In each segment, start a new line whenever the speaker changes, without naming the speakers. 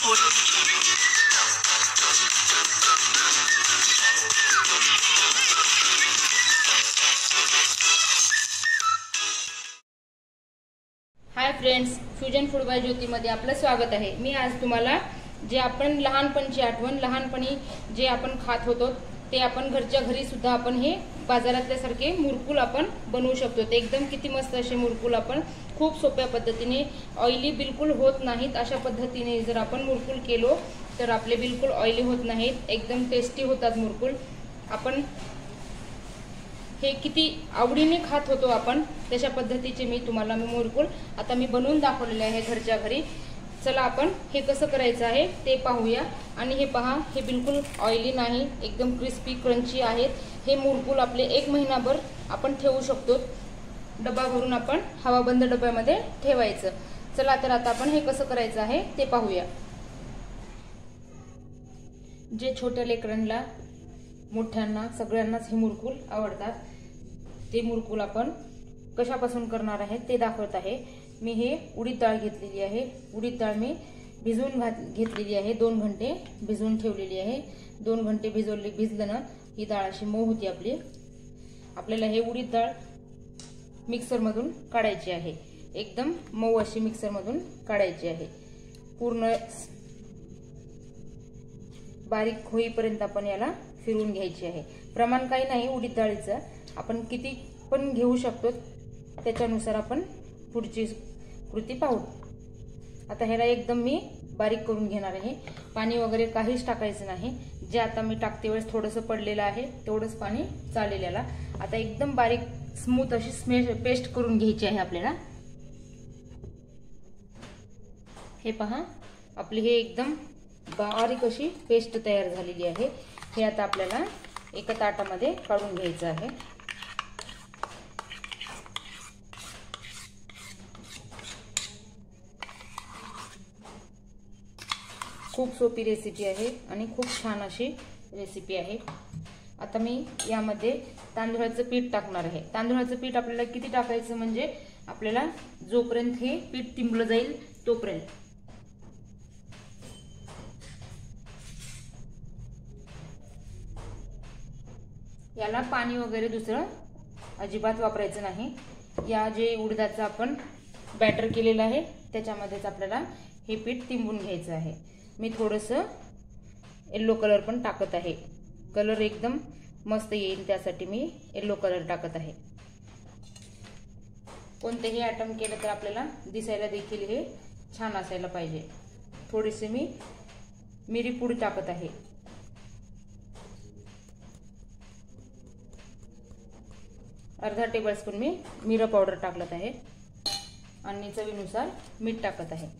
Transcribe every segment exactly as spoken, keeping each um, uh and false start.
High friends, fusion food by ज्योतीमध्ये आपलं स्वागत आहे। मी आज तुम्हाला जे आपण लहानपणची आठवण, लहानपणी जे आपण खात होतो ते आपण घरच्या घरी सुद्धा आपण हे बाजारातल्यासारखे मुरकुल आपण बनवू शकतो। ते एकदम किती मस्त असे मुरकुल आपण खूप सोप्या पद्धतीने, ऑइली बिलकुल होत नाहीत अशा पद्धतीने जर आपण मुरकुल केलो तर आपले बिलकुल ऑइली होत नाहीत, एकदम टेस्टी होतात मुरकुल। आपण हे किती आवडीने खात होतो आपण, तशा पद्धतीचे मी तुम्हाला मी मुरकुल आता मी बनवून दाखवलेले आहे घरच्या घरी। चला आपण हे कसं करायचं आहे ते पाहूया। आणि हे पहा, हे बिलकुल ऑइली नाही, एकदम क्रिस्पी क्रंची आहेत। हे मुरकुल आपले एक महिनाभर आपण ठेवू शकतो। डबा भरून आपण हवाबंद डब्यामध्ये ठेवायचं। चला तर आता आपण हे कसं करायचं आहे ते पाहूया। जे छोट्या लेकरांना, मोठ्यांना, सगळ्यांनाच हे मुरकुल आवडतात। ते मुरकुल आपण कशापासून करणार आहे ते दाखवत आहे। मी हे उडीद डाळ घेतलेली आहे। उडीद डाळ मी भिजवून घात घेतलेली आहे, दोन घंटे भिजवून ठेवलेली आहे। दोन घंटे भिजवली भिजलं ना ही डाळ अशी मऊ होती आपली। आपल्याला हे उडीद डाळ मिक्सर मधून काढायची आहे, एकदम मऊ अशी मिक्सर मधून काढायची आहे। पूर्ण बारीक होईपर्यंत आपण याला फिरवून घ्यायची आहे। प्रमाण काही नाही उडीद डाळीचं, आपण किती पण घेऊ शकतो, त्याच्यानुसार आपण पुढची कृती पाहू। आता ह्याला एकदम मी बारीक करून घेणार आहे। पाणी वगैरे काहीच टाकायचं नाही। जे आता मी टाकते वेळेस थोडंसं पडलेलं आहे तेवढंच पाणी चालेल याला। आता एकदम बारीक स्मूथ अशी स्मेश पेस्ट करून घ्यायची आहे आपल्याला। हे पहा, आपली हे एकदम बारीक अशी पेस्ट तयार झालेली आहे। हे आता आपल्याला एका ताटामध्ये काढून घ्यायचं आहे। खूप सोपी रेसिपी आहे आणि खूप छान अशी रेसिपी आहे। आता मी यामध्ये तांदूळाचं पीठ टाकणार आहे। तांदूळाचं पीठ आपल्याला किती टाकायचं म्हणजे आपल्याला जोपर्यंत हे पीठ तिंबलं जाईल तोपर्यंत। याला पाणी वगैरे दुसरं अजिबात वापरायचं नाही। या जे उडदाचं आपण बॅटर केलेलं आहे त्याच्यामध्येच आपल्याला हे पीठ तिंबून घ्यायचं आहे। मी थोडंसं येलो कलर पण टाकत आहे, कलर एकदम मस्त येईल त्यासाठी मी येलो कलर टाकत आहे। कोणतेही आयटम केलं तर आपल्याला दिसायला देखील हे छान असायला पाहिजे। थोडीशी मी मिरी पूड टाकत आहे। अर्धा टेबलस्पून मी मिरं पावडर टाकत आहे आणि चवीनुसार मीठ टाकत आहे।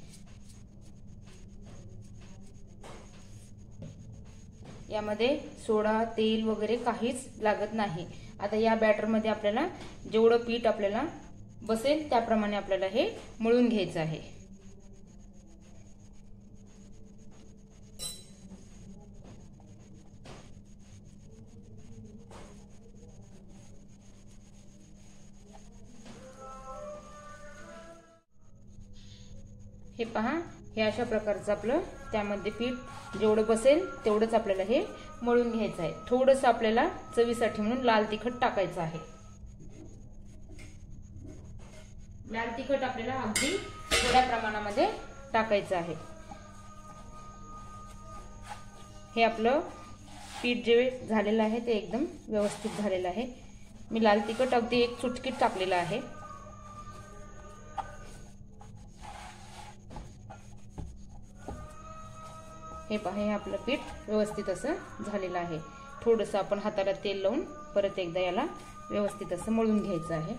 यामध्ये सोडा, तेल वगैरे काहीच लागत नाही। आता या बॅटर मध्ये आपल्याला जेवढं पीठ आपल्याला बसेल त्याप्रमाणे आपल्याला हे मळून घ्यायचं आहे। हे पहा, हे अशा प्रकारचं आपलं त्यामध्ये पीठ जेवढं बसेल तेवढंच आपल्याला हे मळून घ्यायचं आहे। थोडंसं आपल्याला चवीसाठी म्हणून लाल तिखट टाकायचं आहे। लाल तिखट आपल्याला अगदी थोड्या प्रमाणामध्ये टाकायचं आहे। हे आपलं पीठ जे झालेलं आहे ते एकदम व्यवस्थित झालेलं आहे। मी लाल तिखट अगदी एक चुटकीत टाकलेलं आहे। हे पहा, हे आपलं पीठ व्यवस्थित असं झालेलं आहे। थोडंसं आपण हाताला तेल लावून परत एकदा याला व्यवस्थित असं मळून घ्यायचं आहे।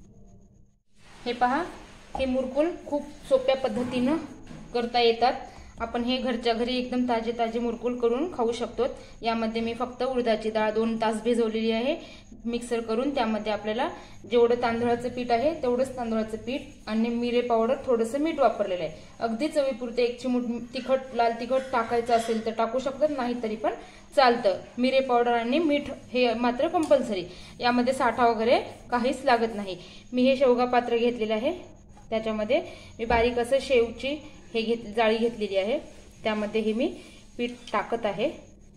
हे पहा, हे मुरकुल खूप सोप्या पद्धतीने करता येतात आपण हे घरच्या घरी एकदम ताजे ताजे मुरकुल करून खाऊ शकतो। यामध्ये मी फक्त उडदाची डाळ दोन तास भिजवलेली आहे मिक्सर करून। त्यामध्ये आपल्याला जेवढं तांदळाचं पीठ आहे तेवढंच तांदळाचं पीठ आणि मिरे पावडर थोडंसं मीठ वापरलेलं आहे। अगदी चवीपुरते एक चिमूट तिखट लाल तिखट टाकायचं असेल तर टाकू शकतात, नाही तरी पण चालतं। मिरे पावडर आणि मीठ हे मात्र कंपल्सरी, यामध्ये साठा वगैरे काहीच लागत नाही। मी हे शेवगा पात्र घेतलेलं आहे, त्याच्यामध्ये मी बारीक असं शेवची हे घेत जाळी घेतलेली आहे, त्यामध्ये हे मी पीठ टाकत आहे।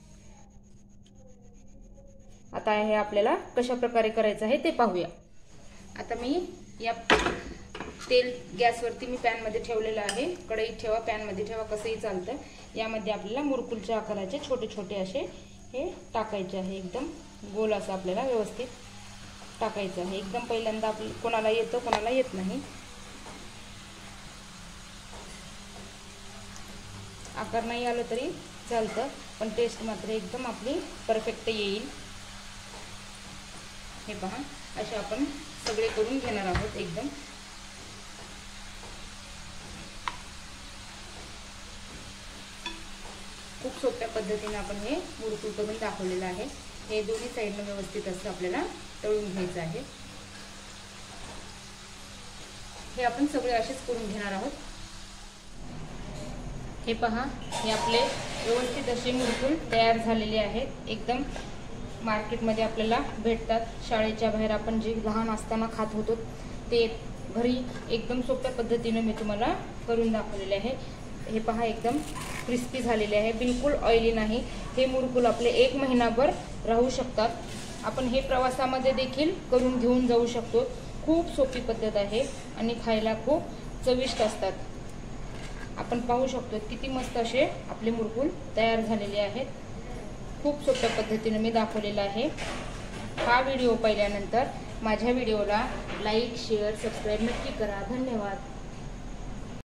आता हे आपल्याला कशा प्रकारे करायचं आहे ते पाहूया। आता मी या तेल गॅसवरती मी पॅन मध्ये ठेवलेलं आहे, कढईत ठेवा पॅन मध्ये ठेवा कसंही चालतं। यामध्ये आपल्याला मुरकुलच्या आकाराचे छोटे छोटे असे हे टाकायचे आहे, एकदम गोल असं आपल्याला व्यवस्थित टाकायचं आहे। एकदम पहिल्यांदा आपलं कोणाला येतं कोणाला येत नाही, आकार नाही आलं तरी चालतं, पण टेस्ट मात्र एकदम आपली परफेक्ट येईल। हे पहा असे आपण सगळे करून घेणार आहोत एकदम। खूप सोप्या पद्धतीने आपण हे मुरकुल करून दाखवलेलं आहे। हे दोन्ही साईडने व्यवस्थित असं आपल्याला तळून घ्यायचं आहे। हे आपण सगळे असेच करून घेणार आहोत। हे पहा हे आपले व्यवस्थित असे मुरकुल तयार झालेले आहेत। एकदम मार्केटमध्ये आपल्याला भेटतात, शाळेच्या बाहेर आपण जे लहान असताना खात होतो ते घरी एकदम सोप्या पद्धतीने मी तुम्हाला करून दाखवलेले आहे। हे पहा एकदम क्रिस्पी झालेले आहे, बिलकुल ऑइली नाही। हे मुरकुल आपले एक महिनाभर राहू शकतात, आपण हे प्रवासामध्ये देखील करून घेऊन जाऊ शकतो। खूप सोपी पद्धत आहे आणि खायला खूप चविष्ट असतात। आपण पाहू शकतो किती मस्त असे आपले मुरकुल तयार झालेले आहेत। खूप सोप्या पद्धतीने मी दाखवलेला आहे। हा व्हिडिओ पाहिल्यानंतर माझ्या व्हिडिओला लाईक शेअर सबस्क्राईब नक्की करा। धन्यवाद।